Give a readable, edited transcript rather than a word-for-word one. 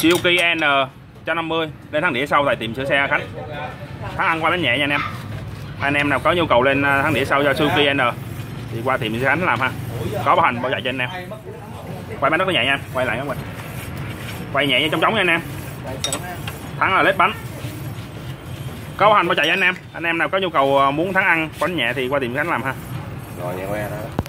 Suzuki N150 lên thắng đĩa sau tại tiệm sửa xe Khánh. Thắng ăn qua bánh nhẹ nha anh em. Anh em nào có nhu cầu lên thắng đĩa sau cho Suzuki N thì qua tiệm sửa Khánh làm ha. Có bảo hành bảo vệ cho anh em. Quay bánh rất là nhẹ nha, quay lại các mình. Quay nhẹ như trong trống nha anh em. Thắng là lết bánh. Có bảo hành bảo chạy cho anh em. Anh em nào có nhu cầu muốn thắng ăn bánh nhẹ thì qua tiệm Khánh làm ha. Rồi vậy đó.